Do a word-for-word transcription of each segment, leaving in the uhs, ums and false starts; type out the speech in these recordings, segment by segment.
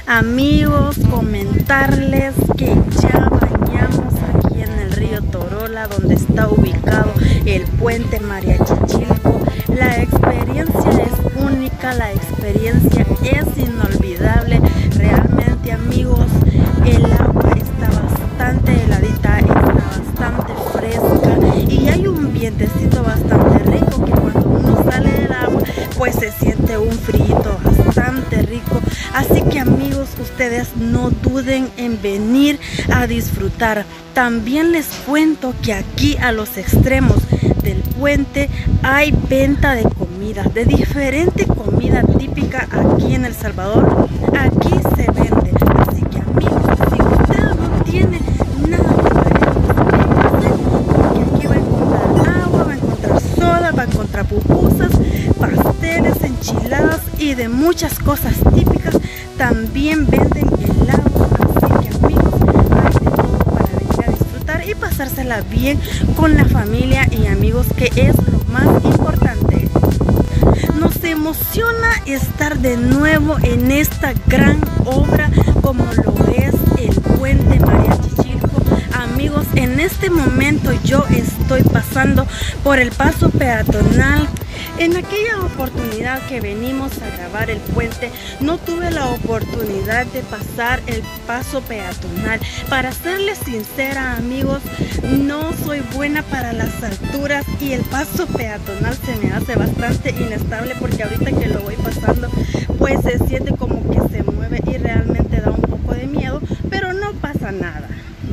Amigos, comentarles que ya bañamos aquí en el río Torola, donde está ubicado el puente María Chichilco. La experiencia es única, la experiencia es inolvidable. Realmente, amigos, el agua está bastante heladita, está bastante fresca y hay un vientecito bastante rico que cuando uno sale del agua pues se siente un frío bastante rico. Así que, amigos, ustedes no duden en venir a disfrutar. También les cuento que aquí a los extremos del puente hay venta de comida, de diferente comida típica aquí en El Salvador. Aquí se vende. Así que, amigos, si usted no tiene nada que ver, porque aquí va a encontrar agua, va a encontrar soda, va a encontrar pupusas, pasteles, enchiladas y de muchas cosas típicas. También venden helado, así que, amigos, hay de todo para venir a disfrutar y pasársela bien con la familia y amigos, que es lo más importante. Nos emociona estar de nuevo en esta gran obra como lo es el puente María Chichilco. Amigos, en este momento yo estoy pasando por el paso peatonal. En aquella oportunidad que venimos a grabar el puente, no tuve la oportunidad de pasar el paso peatonal. Para serles sincera, amigos, no soy buena para las alturas y el paso peatonal se me hace bastante inestable, porque ahorita que lo voy pasando, pues se siente como que se mueve y realmente da un poco de miedo, pero no pasa nada.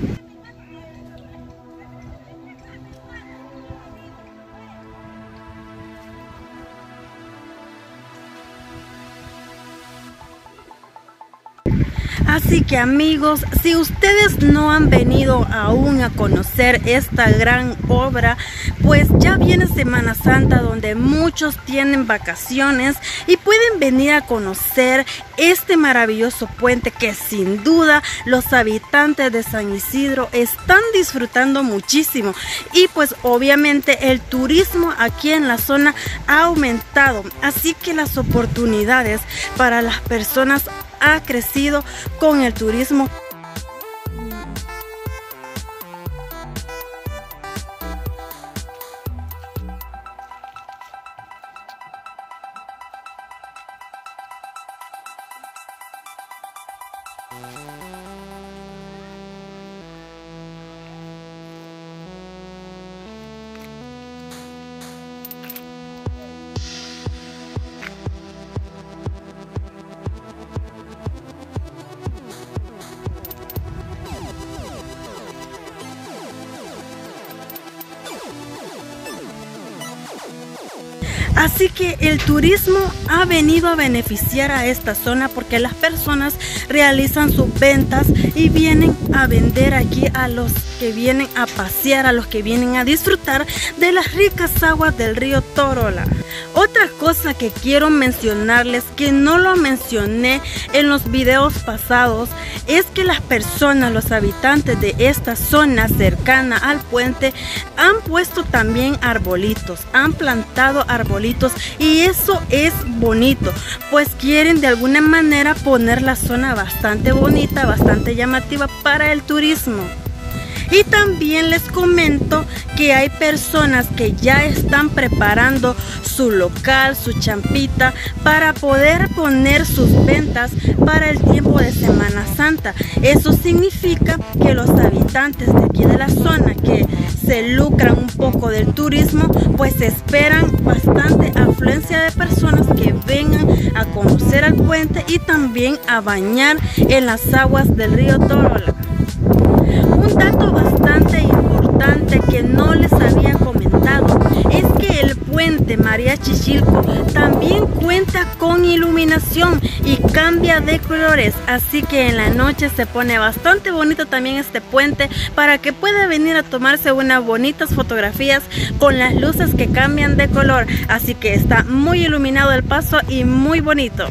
Así que, amigos, si ustedes no han venido aún a conocer esta gran obra, pues ya viene Semana Santa, donde muchos tienen vacaciones y pueden venir a conocer este maravilloso puente que sin duda los habitantes de San Isidro están disfrutando muchísimo. Y pues obviamente el turismo aquí en la zona ha aumentado, así que las oportunidades para las personas ha crecido con el turismo. Así que el turismo ha venido a beneficiar a esta zona, porque las personas realizan sus ventas y vienen a vender aquí a los que vienen a pasear, a los que vienen a disfrutar de las ricas aguas del río Torola. Otra cosa que quiero mencionarles, que no lo mencioné en los videos pasados, es que las personas, los habitantes de esta zona cercana al puente, han puesto también arbolitos, han plantado arbolitos, y eso es bonito, pues quieren de alguna manera poner la zona bastante bonita, bastante llamativa para el turismo. Y también les comento que hay personas que ya están preparando su local, su champita, para poder poner sus ventas para el tiempo de Semana Santa. Eso significa que los habitantes de aquí de la zona, que se lucran un poco del turismo, pues esperan bastante afluencia de personas que vengan a conocer al puente y también a bañar en las aguas del río Torola. Un dato bastante importante que no les había comentado es que el puente María Chichilco también cuenta con iluminación y cambia de colores, así que en la noche se pone bastante bonito también este puente, para que pueda venir a tomarse unas bonitas fotografías con las luces que cambian de color. Así que está muy iluminado el paso y muy bonito.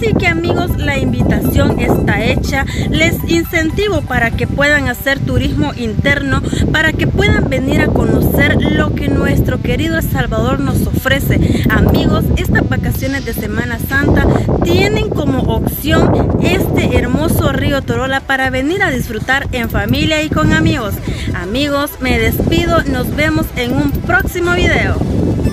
Así que amigos, la invitación está hecha. Les incentivo para que puedan hacer turismo interno, para que puedan venir a conocer lo que nuestro querido El Salvador nos ofrece. Amigos, estas vacaciones de Semana Santa tienen como opción este hermoso río Torola para venir a disfrutar en familia y con amigos. Amigos, me despido, nos vemos en un próximo video.